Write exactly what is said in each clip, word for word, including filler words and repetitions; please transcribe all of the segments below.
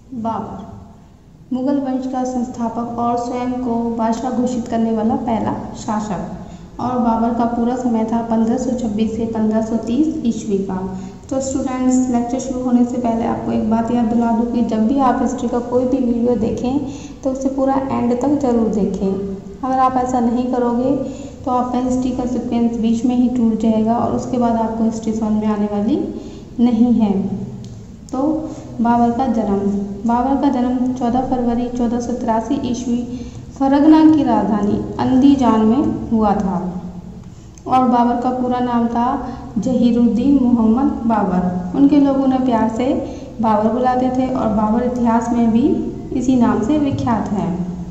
बाबर मुगल वंश का संस्थापक और स्वयं को बादशाह घोषित करने वाला पहला शासक। और बाबर का पूरा समय था पंद्रह सौ छब्बीस से पंद्रह सौ तीस ईस्वी का। तो स्टूडेंट्स, लेक्चर शुरू होने से पहले आपको एक बात याद दिला दूँ कि जब भी आप हिस्ट्री का कोई भी वीडियो देखें तो उसे पूरा एंड तक ज़रूर देखें। अगर आप ऐसा नहीं करोगे तो आपका हिस्ट्री का सीक्वेंस बीच में ही टूट जाएगा और उसके बाद आपको हिस्ट्री समझ में आने वाली नहीं है। तो बाबर का जन्म बाबर का जन्म चौदह फरवरी चौदह सौ तिरासी ईस्वी फरगना की राजधानी अंदीजान में हुआ था। और बाबर का पूरा नाम था जहीरुद्दीन मोहम्मद बाबर। उनके लोग उन्हें प्यार से बाबर बुलाते थे और बाबर इतिहास में भी इसी नाम से विख्यात है।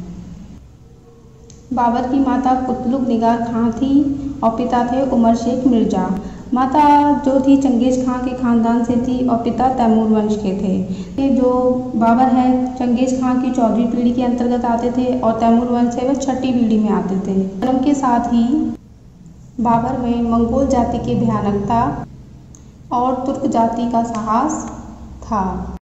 बाबर की माता कुतलुक निगार खां थी और पिता थे उमर शेख मिर्जा। माता जो थी चंगेज खां के खानदान से थी और पिता तैमूर वंश के थे। ये जो बाबर है चंगेज खां की चौदहवीं पीढ़ी के अंतर्गत आते थे और तैमूर वंश से वह छठी पीढ़ी में आते थे। जन्म के साथ ही बाबर में मंगोल जाति की भयानकता और तुर्क जाति का साहस था।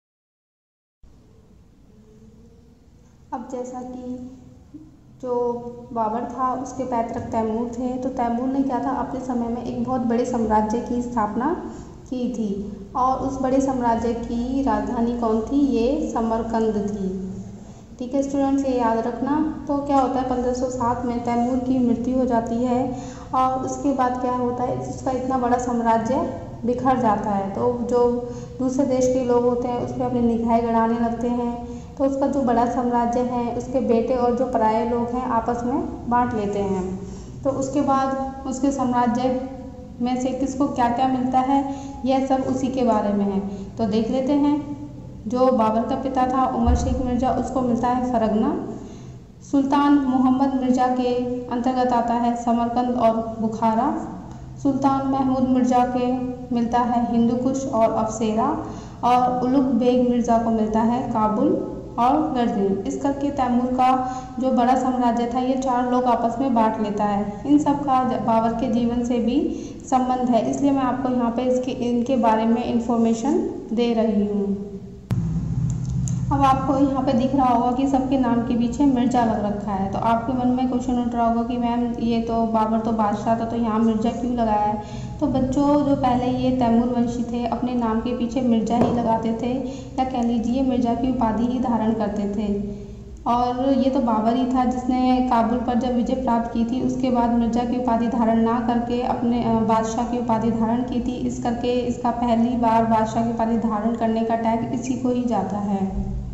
अब जैसा कि जो बाबर था उसके पैतृक तैमूर थे, तो तैमूर ने क्या था, अपने समय में एक बहुत बड़े साम्राज्य की स्थापना की थी। और उस बड़े साम्राज्य की राजधानी कौन थी? ये समरकंद थी। ठीक है स्टूडेंट्स, ये याद रखना। तो क्या होता है, पंद्रह सौ सात में तैमूर की मृत्यु हो जाती है और उसके बाद क्या होता है, उसका इतना बड़ा साम्राज्य बिखर जाता है। तो जो दूसरे देश के लोग होते हैं उस पर अपनी निगाहें गड़ाने लगते हैं। तो उसका जो बड़ा साम्राज्य है उसके बेटे और जो पराये लोग हैं आपस में बांट लेते हैं। तो उसके बाद उसके साम्राज्य में से किसको क्या क्या मिलता है, यह सब उसी के बारे में है। तो देख लेते हैं। जो बाबर का पिता था उमर शेख मिर्जा, उसको मिलता है फरगना। सुल्तान मोहम्मद मिर्जा के अंतर्गत आता है समरकंद और बुखारा। सुल्तान महमूद मिर्जा के मिलता है हिंदू कुश और अफसेरा। और उलुग बेग मिर्जा को मिलता है काबुल और गर्जनी। इस करके तैमूर का जो बड़ा साम्राज्य था ये चार लोग आपस में बांट लेता है। इन सब का बाबर के जीवन से भी संबंध है, इसलिए मैं आपको यहाँ पे इसके इनके बारे में इंफॉर्मेशन दे रही हूँ। अब आपको यहाँ पे दिख रहा होगा कि सबके नाम के पीछे मिर्जा लग रखा है। तो आपके मन में क्वेश्चन उठ रहा होगा कि मैम ये तो बाबर तो बादशाह था, तो यहाँ मिर्जा क्यों लगाया है? तो बच्चों, जो पहले ये तैमूर वंशी थे अपने नाम के पीछे मिर्जा ही लगाते थे, या कह लीजिए मिर्जा की उपाधि ही धारण करते थे। और ये तो बाबर ही था जिसने काबुल पर जब विजय प्राप्त की थी उसके बाद मिर्जा की उपाधि धारण ना करके अपने बादशाह की उपाधि धारण की थी। इस करके इसका पहली बार बादशाह की उपाधि धारण करने का टैग इसी को ही जाता है।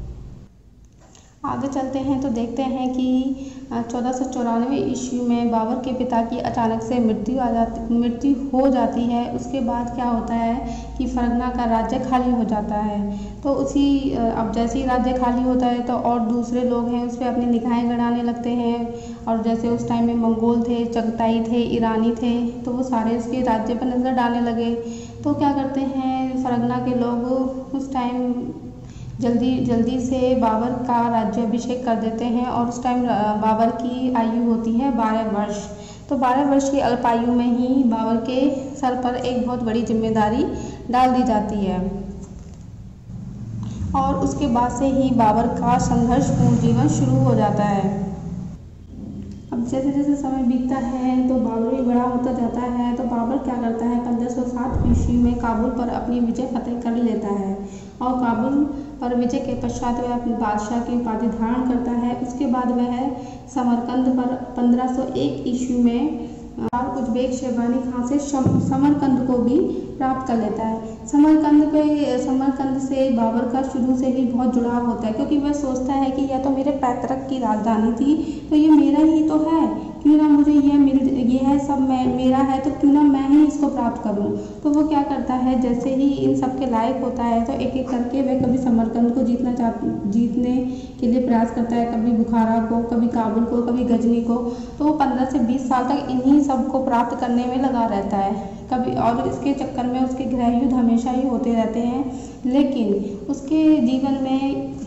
आगे चलते हैं तो देखते हैं कि चौदह सौ चौरानवे ईस्वी में बाबर के पिता की अचानक से मृत्यु आ जाती मृत्यु हो जाती है। उसके बाद क्या होता है कि फरगना का राज्य खाली हो जाता है। तो उसी अब जैसे ही राज्य खाली होता है तो और दूसरे लोग हैं उस पर अपनी निगाहें गड़ाने लगते हैं। और जैसे उस टाइम में मंगोल थे, चगताई थे, ईरानी थे, तो वो सारे उसके राज्य पर नज़र डालने लगे। तो क्या करते हैं फरगना के लोग उस टाइम जल्दी जल्दी से बाबर का राज्याभिषेक कर देते हैं। और उस टाइम बाबर की आयु होती है बारह वर्ष। तो बारह वर्ष की अल्पायु में ही बाबर के सर पर एक बहुत बड़ी जिम्मेदारी डाल दी जाती है। और उसके बाद से ही बाबर का संघर्षपूर्ण जीवन शुरू हो जाता है। अब जैसे जैसे समय बीतता है तो बाबर भी बड़ा होता जाता है। तो बाबर क्या करता है, पंद्रह सौ सात ईस्वी में काबुल पर अपनी विजय फतेह कर लेता है। और काबुल पर विजय के पश्चात वह अपनी बादशाह की उपाधि धारण करता है। उसके बाद वह समरकंद पर पंद्रह सौ एक ईस्वी में उज़्बेक शेरवानी खां से समरकंद को भी प्राप्त कर लेता है। समरकंद पे समरकंद से बाबर का शुरू से ही बहुत जुड़ाव होता है, क्योंकि वह सोचता है कि यह तो मेरे पैतृक की राजधानी थी, तो ये मेरा ही तो है, क्यों ना मुझे यह मिल ये है सब मैं मेरा है, तो क्यों ना मैं ही इसको प्राप्त करूं। तो वो क्या करता है, जैसे ही इन सब के लायक होता है तो एक एक करके वह कभी समरकंद को जीतना चाह जीतने के लिए प्रयास करता है, कभी बुखारा को, कभी काबुल को, कभी गजनी को। तो वो पंद्रह से बीस साल तक इन्हीं सबको प्राप्त करने में लगा रहता है कभी। और इसके चक्कर में उसके गृह युद्ध हमेशा ही होते रहते हैं। लेकिन उसके जीवन में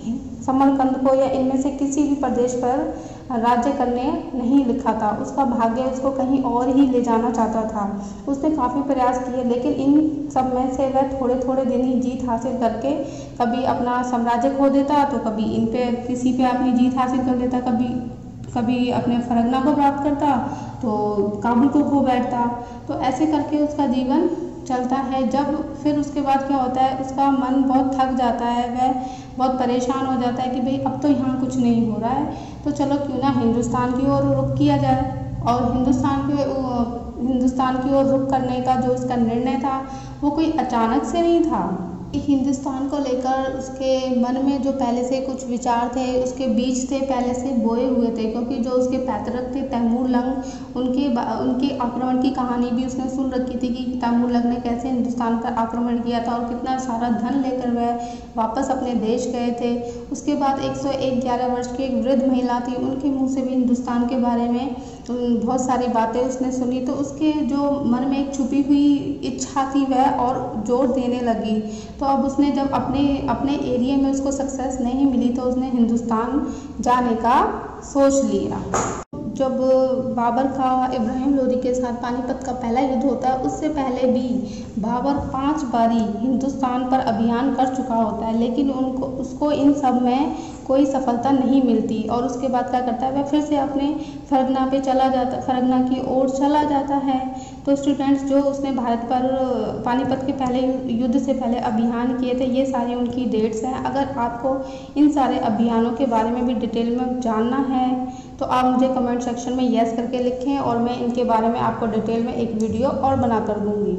समरकंद को या इनमें से किसी भी प्रदेश पर राज्य करने नहीं लिखा था। उसका भाग्य उसको कहीं और ही ले जाना चाहता था। उसने काफ़ी प्रयास किए, लेकिन इन सब में से वह थोड़े थोड़े दिन ही जीत हासिल करके कभी अपना साम्राज्य खो देता, तो कभी इन पे किसी पे अपनी जीत हासिल कर लेता, कभी कभी अपने फरगना को प्राप्त करता तो काबुल को खो बैठता। तो ऐसे करके उसका जीवन चलता है। जब फिर उसके बाद क्या होता है, उसका मन बहुत थक जाता है, वह बहुत परेशान हो जाता है कि भाई अब तो यहाँ कुछ नहीं हो रहा है, तो चलो क्यों ना हिंदुस्तान की ओर रुख किया जाए। और हिंदुस्तान के हिंदुस्तान की ओर रुख करने का जो उसका निर्णय था वो कोई अचानक से नहीं था। हिंदुस्तान को लेकर उसके मन में जो पहले से कुछ विचार थे, उसके बीज थे पहले से बोए हुए थे, क्योंकि जो उसके पैतृक थे तैमूर लंग, उनके उनके आक्रमण की कहानी भी उसने सुन रखी थी कि तैमूर लंग ने कैसे हिंदुस्तान पर आक्रमण किया था और कितना सारा धन लेकर वह वापस अपने देश गए थे। उसके बाद एक सौ ग्यारह वर्ष की एक वृद्ध महिला थी, उनके मुँह से भी हिंदुस्तान के बारे में बहुत सारी बातें उसने सुनी, तो उसके जो मन में एक छुपी हुई इच्छा थी वह और जोर देने लगी। तो अब उसने जब अपने अपने एरिया में उसको सक्सेस नहीं मिली तो उसने हिंदुस्तान जाने का सोच लिया। जब बाबर का इब्राहिम लोदी के साथ पानीपत का पहला युद्ध होता है, उससे पहले भी बाबर पांच बारी हिंदुस्तान पर अभियान कर चुका होता है, लेकिन उनको उसको इन सब में कोई सफलता नहीं मिलती। और उसके बाद क्या करता है, वह फिर से अपने फरगना पे चला जाता फरगना की ओर चला जाता है। तो स्टूडेंट्स, जो उसने भारत पर पानीपत के पहले युद्ध से पहले अभियान किए थे, ये सारी उनकी डेट्स हैं। अगर आपको इन सारे अभियानों के बारे में भी डिटेल में जानना है तो आप मुझे कमेंट सेक्शन में यस करके लिखें और मैं इनके बारे में आपको डिटेल में एक वीडियो और बना कर दूँगी।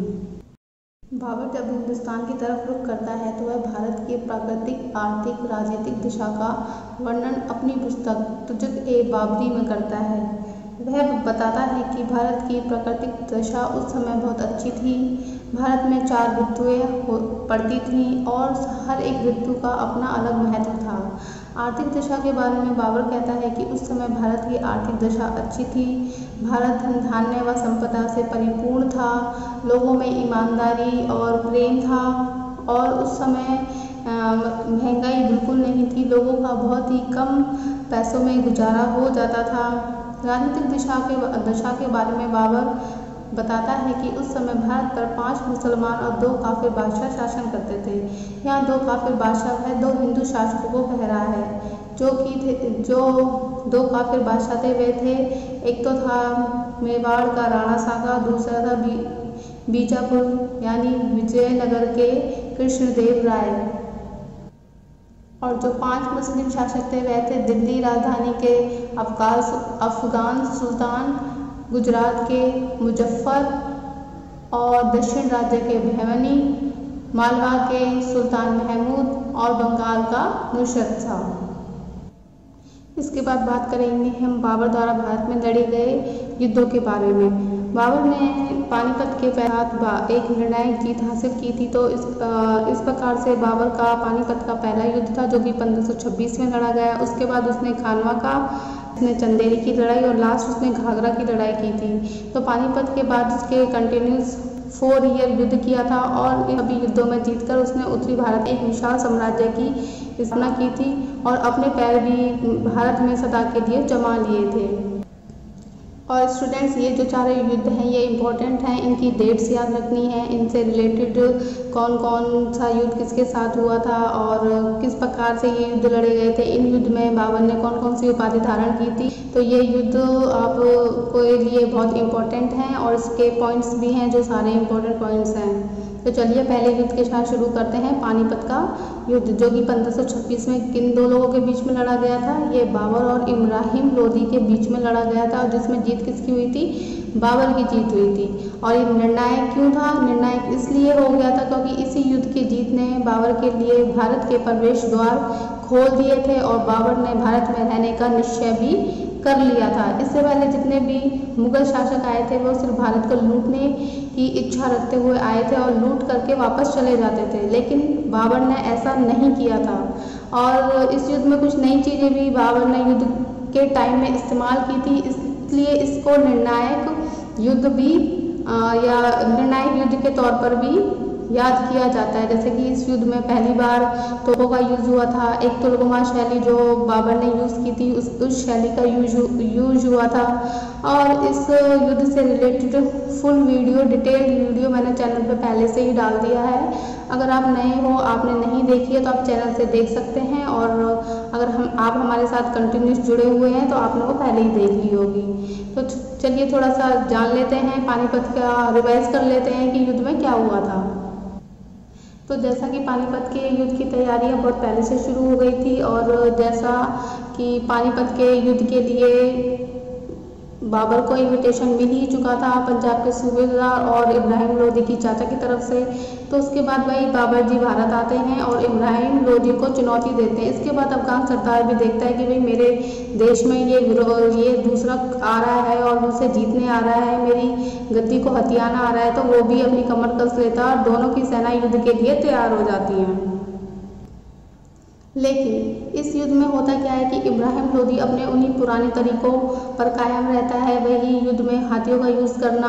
बाबर जब हिंदुस्तान की तरफ रुख करता है तो वह भारत की प्राकृतिक, आर्थिक, राजनीतिक दिशा का वर्णन अपनी पुस्तक तुजुक-ए-बाबरी में करता है। वह बताता है कि भारत की प्राकृतिक दशा उस समय बहुत अच्छी थी। भारत में चार ऋतुएं पड़ती थीं और हर एक ऋतु का अपना अलग महत्व था। आर्थिक दशा के बारे में बाबर कहता है कि उस समय भारत की आर्थिक दशा अच्छी थी। भारत धन धान्य व संपदा से परिपूर्ण था, लोगों में ईमानदारी और प्रेम था और उस समय महंगाई बिल्कुल नहीं थी, लोगों का बहुत ही कम पैसों में गुजारा हो जाता था। राजनीतिक दिशा के दशा के बारे में बाबर बताता है कि उस समय भारत पर पांच मुसलमान और दो काफिर बादशाह शासन करते थे। यहाँ दो काफिर बादशाह है, दो हिंदू शासकों को कह रहा है। जो कि थे जो दो काफिर बादशाह थे वे थे, एक तो था मेवाड़ का राणा सागा, दूसरा था बी, बीजापुर यानी विजयनगर के कृष्णदेव राय। और जो पांच मुस्लिम शासक थे वह थे दिल्ली राजधानी के अफगान अफगान सुल्तान, गुजरात के मुजफ्फर और दक्षिण राज्य के भैवनी, मालवा के सुल्तान महमूद और बंगाल का नुसरत शाह। इसके बाद बात करेंगे हम बाबर द्वारा भारत में लड़े गए युद्धों के बारे में। बाबर ने पानीपत के साथ एक निर्णायक जीत हासिल की थी। तो इस इस प्रकार से बाबर का पानीपत का पहला युद्ध था जो कि पंद्रह सौ छब्बीस में लड़ा गया। उसके बाद उसने खानवा का, उसने चंदेरी की लड़ाई और लास्ट उसने घाघरा की लड़ाई की थी। तो पानीपत के बाद उसके कंटिन्यूस फोर ईयर युद्ध किया था और इन सभी युद्धों में जीतकर उसने उत्तरी भारत एक विशाल साम्राज्य की स्थापना की थी और अपने पैर भी भारत में सदा के लिए जमा लिए थे। और स्टूडेंट्स, ये जो चारों युद्ध हैं ये इम्पोर्टेंट हैं, इनकी डेट्स याद रखनी है, इनसे रिलेटेड कौन कौन सा युद्ध किसके साथ हुआ था और किस प्रकार से ये युद्ध लड़े गए थे, इन युद्ध में बाबर ने कौन कौन सी उपाधि धारण की थी। तो ये युद्ध आपको लिए बहुत इम्पोर्टेंट हैं और इसके पॉइंट्स भी हैं जो सारे इम्पोर्टेंट पॉइंट्स हैं। तो चलिए पहले युद्ध के साथ शुरू करते हैं। पानीपत का युद्ध जो कि पंद्रह सौ छब्बीस में किन दो लोगों के बीच में लड़ा गया था, ये बाबर और इब्राहिम लोदी के बीच में लड़ा गया था, जिसमें जीत किसकी हुई थी, बाबर की जीत हुई थी। और ये निर्णायक क्यों था, निर्णायक इसलिए हो गया था क्योंकि इसी युद्ध की जीत ने बाबर के लिए भारत के प्रवेश द्वार खोल दिए थे और बाबर ने भारत में रहने का निश्चय भी कर लिया था। इससे पहले जितने भी मुगल शासक आए थे वो सिर्फ भारत को लूटने की इच्छा रखते हुए आए थे और लूट करके वापस चले जाते थे, लेकिन बाबर ने ऐसा नहीं किया था। और इस युद्ध में कुछ नई चीज़ें भी बाबर ने युद्ध के टाइम में इस्तेमाल की थी, इसलिए इसको निर्णायक युद्ध भी आ, या निर्णायक युद्ध के तौर पर भी याद किया जाता है। जैसे कि इस युद्ध में पहली बार तोपों का यूज़ हुआ था, एक तुलगमा शैली जो बाबर ने यूज़ की थी उस उस शैली का यूज यूज हुआ था। और इस युद्ध से related full video, detailed video मैंने चैनल पे पहले से ही डाल दिया है। अगर आप नए हो, आपने नहीं देखी है तो आप चैनल से देख सकते हैं। और अगर हम आप हमारे साथ कंटिन्यूस जुड़े हुए हैं तो आपने वो पहले ही देख ली होगी। तो चलिए थोड़ा सा जान लेते हैं, पानीपत का रिवाइज कर लेते हैं कि युद्ध में क्या हुआ था। तो जैसा कि पानीपत के युद्ध की तैयारियां बहुत पहले से शुरू हो गई थी, और जैसा कि पानीपत के युद्ध के लिए बाबर को इनविटेशन मिल ही चुका था पंजाब के सूबेदार और इब्राहिम लोदी की चाचा की तरफ से। तो उसके बाद भाई बाबर जी भारत आते हैं और इब्राहिम लोदी को चुनौती देते हैं। इसके बाद अफगान सरदार भी देखता है कि भाई मेरे देश में ये ये दूसरा आ रहा है और उसे जीतने आ रहा है, मेरी गद्दी को हथियाना आ रहा है, तो वो भी अपनी कमर कस लेता है और दोनों की सेना युद्ध के लिए तैयार हो जाती है। लेकिन इस युद्ध में होता क्या है कि इब्राहिम लोदी अपने उन्हीं पुराने तरीकों पर कायम रहता है, वही युद्ध में हाथियों का यूज़ करना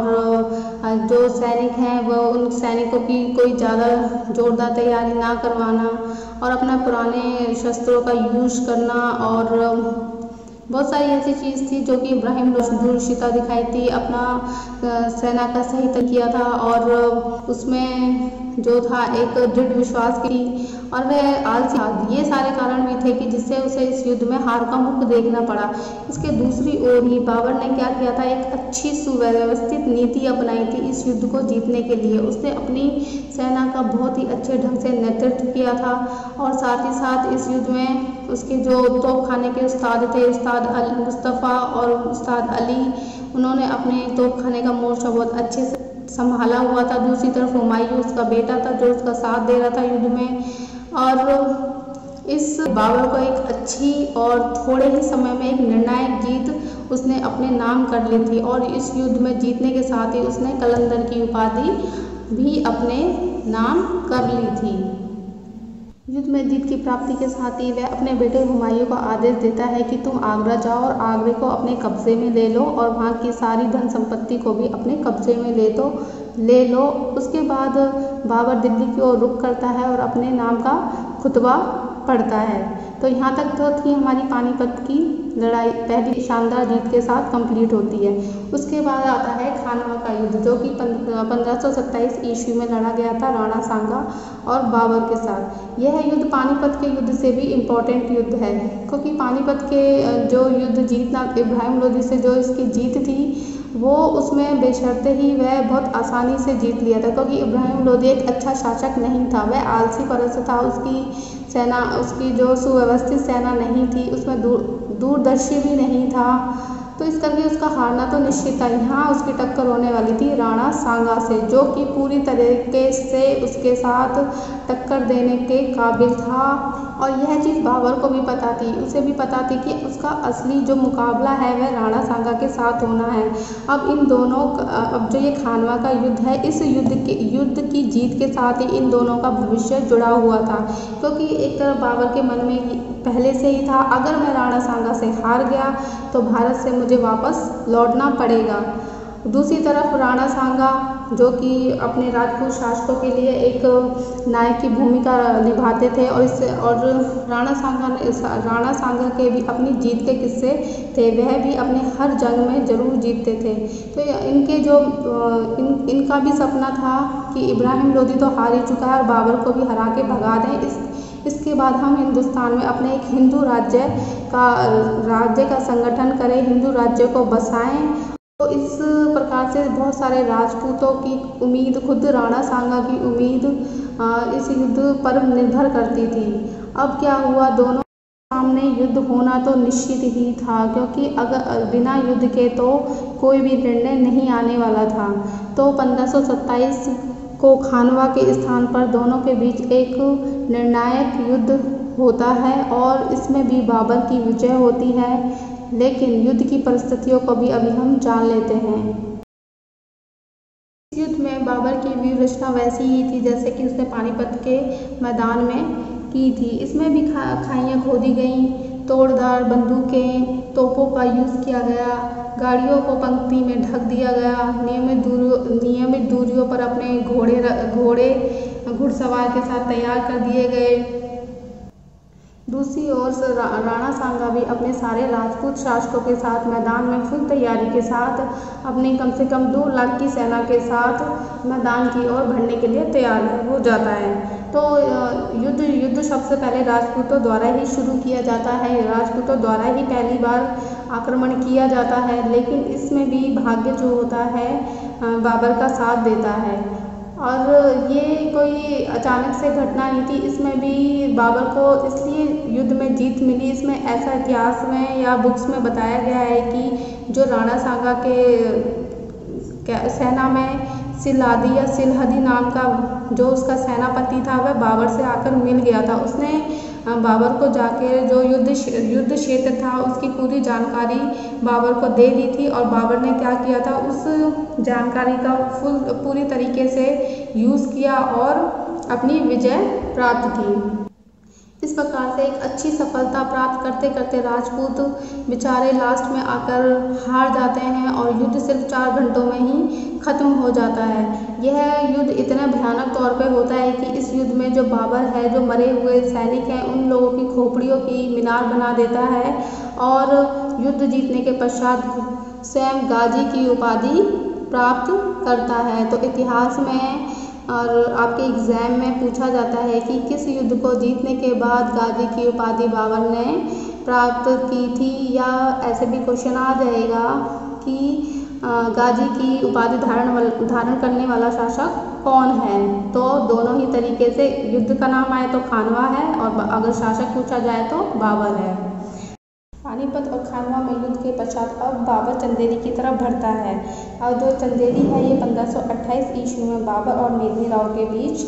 और जो सैनिक हैं वो उन सैनिकों की कोई ज़्यादा जोरदार तैयारी ना करवाना और अपना पुराने शस्त्रों का यूज़ करना। और बहुत सारी ऐसी चीज़ थी जो कि इब्राहिम दूरशिता दिखाई थी, अपना सेना का सही तय किया था और उसमें जो था एक दृढ़ विश्वास की और वह आलसी था। ये सारे कारण भी थे कि जिससे उसे इस युद्ध में हार का मुख देखना पड़ा। इसके दूसरी ओर ही बाबर ने क्या किया था, एक अच्छी सुव्यवस्थित नीति अपनाई थी इस युद्ध को जीतने के लिए। उसने अपनी सेना का बहुत ही अच्छे ढंग से नेतृत्व किया था और साथ ही साथ इस युद्ध में उसके जो तोपखाने के उस्ताद थे, उस्ताद अली मुस्तफ़ा और उस्ताद अली, उन्होंने अपने तोपखाने का मोर्चा बहुत अच्छे से संभाला हुआ था। दूसरी तरफ हुमायूं उसका बेटा था जो उसका साथ दे रहा था युद्ध में। और इस बाबर को एक अच्छी और थोड़े ही समय में एक निर्णायक जीत उसने अपने नाम कर ली थी और इस युद्ध में जीतने के साथ ही उसने कलंदर की उपाधि भी अपने नाम कर ली थी। युद्ध में जीत की प्राप्ति के साथ ही वह अपने बेटे हुमायूं को आदेश देता है कि तुम आगरा जाओ और आगरे को अपने कब्जे में ले लो और वहाँ की सारी धन संपत्ति को भी अपने कब्जे में ले दो ले लो। उसके बाद बाबर दिल्ली की ओर रुख करता है और अपने नाम का खुतबा पढ़ता है। तो यहाँ तक तो थी हमारी पानीपत की लड़ाई, पहली शानदार जीत के साथ कंप्लीट होती है। उसके बाद आता है खानवा का युद्ध जो कि पंद्रह सौ सत्ताईस ईस्वी में लड़ा गया था राणा सांगा और बाबर के साथ। यह युद्ध पानीपत के युद्ध से भी इम्पोर्टेंट युद्ध है क्योंकि पानीपत के जो युद्ध जीतना इब्राहिम लोदी से जो इसकी जीत थी वो उसमें बेशर्ते ही वह बहुत आसानी से जीत लिया था क्योंकि इब्राहिम लोदी एक अच्छा शासक नहीं था, वह आलसी परस्त था। उसकी सेना, उसकी जो सुव्यवस्थित सेना नहीं थी, उसमें दूर दूरदर्शी भी नहीं था, तो इस करके उसका हारना तो निश्चित था। यहाँ उसकी टक्कर होने वाली थी राणा सांगा से जो कि पूरी तरीके से उसके साथ टक्कर देने के काबिल था और यह चीज़ बाबर को भी पता थी। उसे भी पता थी कि उसका असली जो मुकाबला है वह राणा सांगा के साथ होना है। अब इन दोनों अब जो ये खानवा का युद्ध है, इस युद्ध के युद्ध की जीत के साथ ही इन दोनों का भविष्य जुड़ा हुआ था क्योंकि एक तरफ बाबर के मन में पहले से ही था अगर मैं राणा सांगा से हार गया तो भारत से मुझे वापस लौटना पड़ेगा। दूसरी तरफ राणा सांगा जो कि अपने राजपूत शासकों के लिए एक नायक की भूमिका निभाते थे और इससे और राणा सांगा ने राणा सांगा के भी अपनी जीत के किस्से थे, वह भी अपने हर जंग में जरूर जीतते थे। तो इनके जो इन इनका भी सपना था कि इब्राहिम लोदी तो हार ही चुका है और बाबर को भी हरा के भगा दें, इस इसके बाद हम हिंदुस्तान में अपने एक हिंदू राज्य का राज्य का संगठन करें, हिंदू राज्य को बसाएं। तो इस प्रकार से बहुत सारे राजपूतों की उम्मीद, खुद राणा सांगा की उम्मीद इस युद्ध पर निर्भर करती थी। अब क्या हुआ, दोनों सामने युद्ध होना तो निश्चित ही था क्योंकि अगर बिना युद्ध के तो कोई भी निर्णय नहीं आने वाला था। तो पंद्रह सौ सत्ताईस को खानवा के स्थान पर दोनों के बीच एक निर्णायक युद्ध होता है और इसमें भी बाबर की विजय होती है। लेकिन युद्ध की परिस्थितियों को भी अभी हम जान लेते हैं। इस युद्ध में बाबर की व्यूह रचना वैसी ही थी जैसे कि उसने पानीपत के मैदान में की थी। इसमें भी खा खाइयाँ खोदी गईं, तोड़दार बंदूकें, तोपों का यूज़ किया गया, गाड़ियों को पंक्ति में ढक दिया गया। नियमित दूरियों नियमित दूरियों पर अपने घोड़े घोड़े घुड़सवार के साथ तैयार कर दिए गए। दूसरी ओर से रा, राणा सांगा भी अपने सारे राजपूत शासकों के साथ मैदान में फुल तैयारी के साथ अपनी कम से कम दो लाख की सेना के साथ मैदान की ओर बढ़ने के लिए तैयार हो जाता है। तो युद्ध युद्ध सबसे पहले राजपूतों द्वारा ही शुरू किया जाता है। राजपूतों द्वारा ही पहली बार आक्रमण किया जाता है, लेकिन इसमें भी भाग्य जो होता है बाबर का साथ देता है। और ये कोई अचानक से घटना नहीं थी, इसमें भी बाबर को इसलिए युद्ध में जीत मिली। इसमें ऐसा इतिहास में या बुक्स में बताया गया है कि जो राणा सांगा के सेना में सिलादी या सिलहदी नाम का जो उसका सेनापति था वह बाबर से आकर मिल गया था। उसने बाबर को जाके जो युद्ध युद्ध क्षेत्र था उसकी पूरी जानकारी बाबर को दे दी थी, और बाबर ने क्या किया था, उस जानकारी का फुल पूरी तरीके से यूज़ किया और अपनी विजय प्राप्त की। इस प्रकार से एक अच्छी सफलता प्राप्त करते करते राजपूत बेचारे लास्ट में आकर हार जाते हैं और युद्ध सिर्फ चार घंटों में ही खत्म हो जाता है। यह युद्ध इतना भयानक तौर पे होता है कि इस युद्ध में जो बाबर है, जो मरे हुए सैनिक हैं, उन लोगों की खोपड़ियों की मीनार बना देता है और युद्ध जीतने के पश्चात स्वयं गाजी की उपाधि प्राप्त करता है। तो इतिहास में और आपके एग्ज़ाम में पूछा जाता है कि किस युद्ध को जीतने के बाद गाजी की उपाधि बाबर ने प्राप्त की थी, या ऐसे भी क्वेश्चन आ जाएगा कि गाजी की उपाधि धारण धारण करने वाला शासक कौन है। तो दोनों ही तरीके से युद्ध का नाम आए तो खानवा है, और अगर शासक पूछा जाए तो बाबर है। पानीपत और खानवा में युद्ध के पश्चात अब बाबर चंदेरी की तरफ बढ़ता है। और जो चंदेरी है ये पंद्रह सौ अट्ठाईस ईस्वी में बाबर और मेदिनी राव के बीच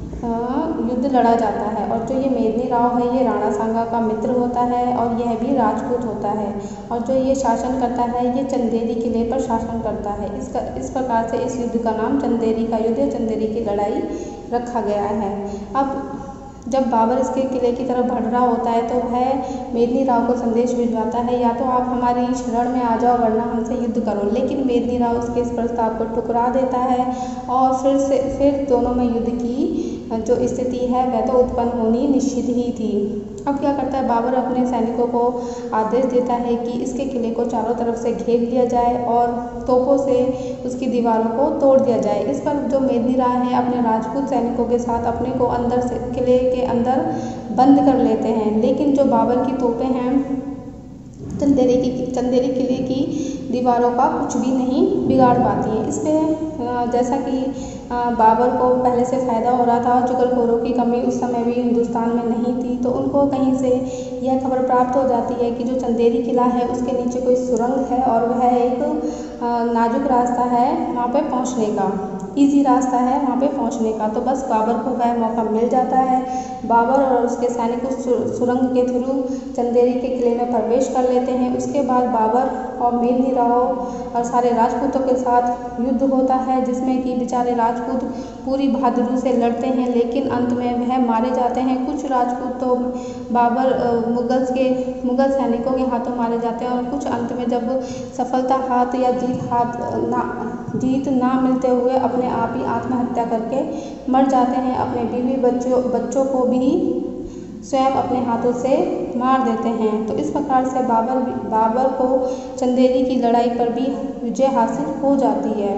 युद्ध लड़ा जाता है। और जो ये मेदिनी राव है ये राणा सांगा का मित्र होता है और यह भी राजपूत होता है, और जो ये शासन करता है ये चंदेरी किले पर शासन करता है। इसका इस प्रकार से इस युद्ध का नाम चंदेरी का युद्ध या चंदेरी की लड़ाई रखा गया है। अब जब बाबर इसके किले की तरफ बढ़ रहा होता है तो वह मेदिनी राव को संदेश भिजवाता है, या तो आप हमारी शरण में आ जाओ वरना हमसे युद्ध करो। लेकिन मेदिनी राव उसके इस प्रस्ताव को ठुकरा देता है और फिर से फिर दोनों में युद्ध की जो स्थिति है वह तो उत्पन्न होनी निश्चित ही थी। अब क्या करता है बाबर, अपने सैनिकों को आदेश देता है कि इसके किले को चारों तरफ से घेर लिया जाए और तोपों से उसकी दीवारों को तोड़ दिया जाए। इस पर जो मेदिनी राव है अपने राजपूत सैनिकों के साथ अपने को अंदर से किले के अंदर बंद कर लेते हैं, लेकिन जो बाबर की तोपें हैं चंदेरी की चंदेरी किले की दीवारों का कुछ भी नहीं बिगाड़ पाती है। इस पर जैसा कि बाबर को पहले से फ़ायदा हो रहा था, चुगलखोरों की कमी उस समय भी हिंदुस्तान में नहीं थी, तो उनको कहीं से यह खबर प्राप्त हो जाती है कि जो चंदेरी किला है उसके नीचे कोई सुरंग है और वह एक नाजुक रास्ता है वहाँ पे पहुँचने का, इजी रास्ता है वहाँ पे पहुँचने का। तो बस बाबर को वह मौका मिल जाता है। बाबर और उसके सैनिक उस सुरंग के थ्रू चंदेरी के किले में प्रवेश कर लेते हैं। उसके बाद बाबर और मेदिनी राव और सारे राजपूतों के साथ युद्ध होता है, जिसमें कि बेचारे राजपूत पूरी बहादुरी से लड़ते हैं, लेकिन अंत में वह मारे जाते हैं। कुछ राजपूत तो बाबर मुगल्स के मुगल सैनिकों के हाथों मारे जाते हैं, और कुछ अंत में जब सफलता हाथ या जीत हाथ ना जीत ना मिलते हुए अपने आप ही आत्महत्या करके मर जाते हैं। अपने बीवी बच्चों बच्चों को भी स्वयं अपने हाथों से मार देते हैं। तो इस प्रकार से बाबर बाबर को चंदेरी की लड़ाई पर भी विजय हासिल हो जाती है।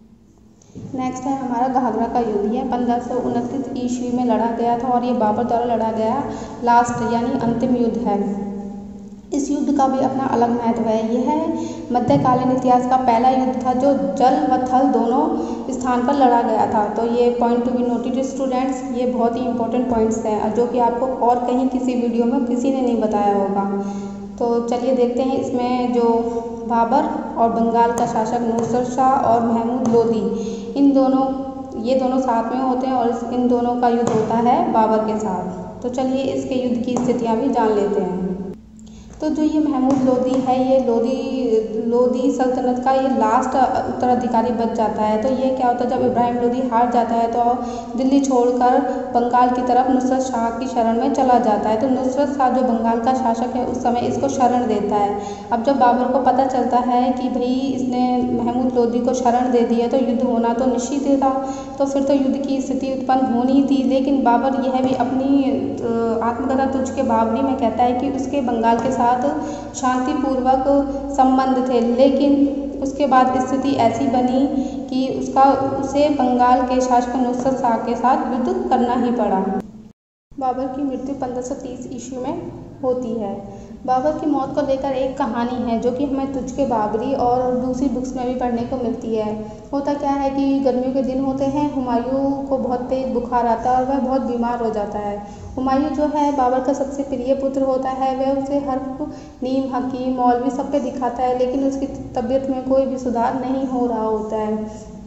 नेक्स्ट है हमारा घाघरा का युद्ध। यह पंद्रह सौ उनतीस ईस्वी में लड़ा गया था और ये बाबर द्वारा लड़ा गया लास्ट यानी अंतिम युद्ध है। इस युद्ध का भी अपना अलग महत्व है। यह मध्यकालीन इतिहास का पहला युद्ध था जो जल व थल दोनों स्थान पर लड़ा गया था। तो ये point to be noted students, ये बहुत ही इंपॉर्टेंट पॉइंट्स हैं जो कि आपको और कहीं किसी वीडियो में किसी ने नहीं बताया होगा। तो चलिए देखते हैं इसमें जो बाबर और बंगाल का शासक नूरसर शाह और महमूद लोदी, इन दोनों ये दोनों साथ में होते हैं और इन दोनों का युद्ध होता है बाबर के साथ। तो चलिए इसके युद्ध की स्थितियाँ भी जान लेते हैं। तो जो ये महमूद लोदी है, ये लोदी लोदी सल्तनत का ये लास्ट उत्तराधिकारी बच जाता है। तो ये क्या होता है, जब इब्राहिम लोदी हार जाता है तो दिल्ली छोड़कर बंगाल की तरफ नुसरत शाह की शरण में चला जाता है। तो नुसरत शाह जो बंगाल का शासक है उस समय इसको शरण देता है। अब जब बाबर को पता चलता है कि भाई इसने महमूद लोदी को शरण दे दी है तो युद्ध होना तो निश्चित ही था, तो फिर तो युद्ध की स्थिति उत्पन्न होनी थी। लेकिन बाबर यह भी अपनी आत्मकथा तुझ के बावरी में कहता है कि उसके बंगाल के साथ शांतिपूर्वक संबंध थे, लेकिन उसके बाद स्थिति ऐसी बनी कि उसका उसे बंगाल के शासक नुसरत शाह के साथ युद्ध करना ही पड़ा। बाबर की मृत्यु पंद्रह सौ तीस ईस्वी में होती है। बाबर की मौत को लेकर एक कहानी है जो कि हमें तुझ के बाबरी और दूसरी बुक्स में भी पढ़ने को मिलती है। होता क्या है कि गर्मियों के दिन होते हैं, हुमायूं को बहुत तेज बुखार आता है और वह बहुत बीमार हो जाता है। हुमायूं जो है बाबर का सबसे प्रिय पुत्र होता है, वह उसे हर नीम, हकीम, मौलवी सब पे दिखाता है, लेकिन उसकी तबीयत में कोई भी सुधार नहीं हो रहा होता है।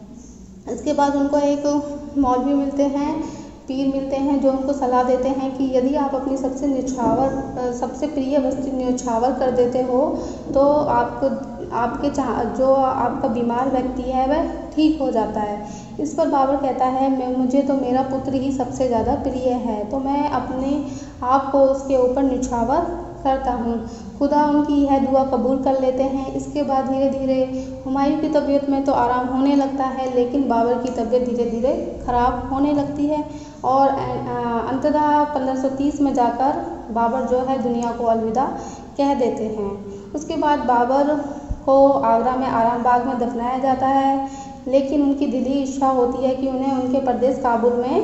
इसके बाद उनको एक मौलवी मिलते हैं, पीर मिलते हैं, जो उनको सलाह देते हैं कि यदि आप अपनी सबसे निछावर सबसे प्रिय वस्तु न्यौछावर कर देते हो तो आपको आपके चाह जो आपका बीमार व्यक्ति है वह ठीक हो जाता है। इस पर बाबर कहता है मैं मुझे तो मेरा पुत्र ही सबसे ज़्यादा प्रिय है, तो मैं अपने आप को उसके ऊपर न्यौछावर करता हूँ। खुदा उनकी यह दुआ कबूल कर लेते हैं। इसके बाद धीरे धीरे हुमायूं की तबीयत में तो आराम होने लगता है, लेकिन बाबर की तबीयत धीरे धीरे ख़राब होने लगती है और अंततः पंद्रह सौ तीस में जाकर बाबर जो है दुनिया को अलविदा कह देते हैं। उसके बाद बाबर को आगरा में आराम बाग में दफनाया जाता है, लेकिन उनकी दिली इच्छा होती है कि उन्हें उनके प्रदेश काबुल में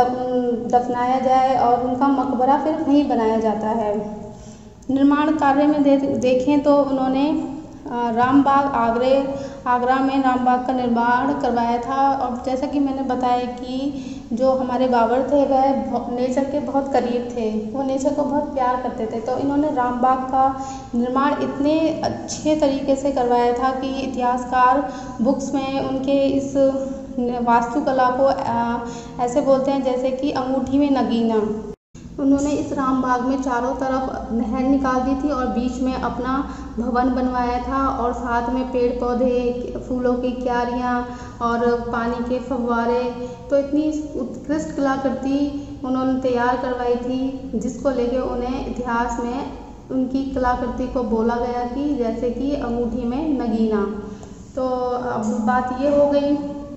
दफनाया जाए और उनका मकबरा फिर वहीं बनाया जाता है। निर्माण कार्य में दे, देखें तो उन्होंने रामबाग आगरे आगरा में रामबाग का निर्माण करवाया था। और जैसा कि मैंने बताया कि जो हमारे बाबर थे वह नेचर के बहुत करीब थे, वो नेचर को बहुत प्यार करते थे, तो इन्होंने रामबाग का निर्माण इतने अच्छे तरीके से करवाया था कि इतिहासकार बुक्स में उनके इस वास्तुकला को ऐसे बोलते हैं जैसे कि अंगूठी में नगीना। उन्होंने इस राम बाग में चारों तरफ नहर निकाल दी थी और बीच में अपना भवन बनवाया था और साथ में पेड़ पौधे, फूलों की क्यारियाँ और पानी के फव्वारे, तो इतनी उत्कृष्ट कलाकृति उन्होंने तैयार करवाई थी जिसको लेके उन्हें इतिहास में उनकी कलाकृति को बोला गया कि जैसे कि अंगूठी में नगीना। तो अब बात ये हो गई,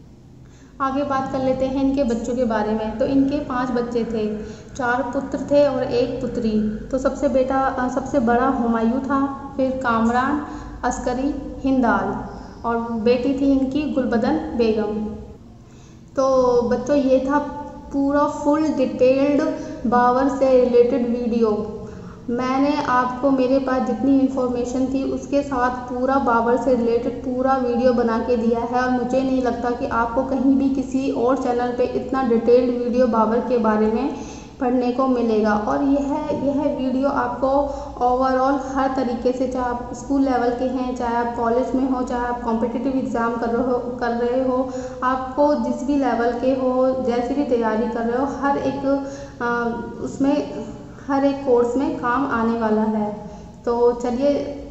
आगे बात कर लेते हैं इनके बच्चों के बारे में। तो इनके पांच बच्चे थे, चार पुत्र थे और एक पुत्री। तो सबसे बेटा सबसे बड़ा हुमायूं था, फिर कामरान, अस्करी, हिंदाल और बेटी थी इनकी गुलबदन बेगम। तो बच्चों ये था पूरा फुल डिटेल्ड बाबर से रिलेटेड वीडियो। मैंने आपको मेरे पास जितनी इन्फॉर्मेशन थी उसके साथ पूरा बाबर से रिलेटेड पूरा वीडियो बना के दिया है और मुझे नहीं लगता कि आपको कहीं भी किसी और चैनल पे इतना डिटेल्ड वीडियो बाबर के बारे में पढ़ने को मिलेगा। और यह यह वीडियो आपको ओवरऑल हर तरीके से, चाहे आप स्कूल लेवल के हैं, चाहे आप कॉलेज में हो, चाहे आप कॉम्पिटिटिव एग्ज़ाम कर रहे हो कर रहे हो आपको जिस भी लेवल के हो, जैसी भी तैयारी कर रहे हो, हर एक आ, उसमें हर एक कोर्स में काम आने वाला है। तो चलिए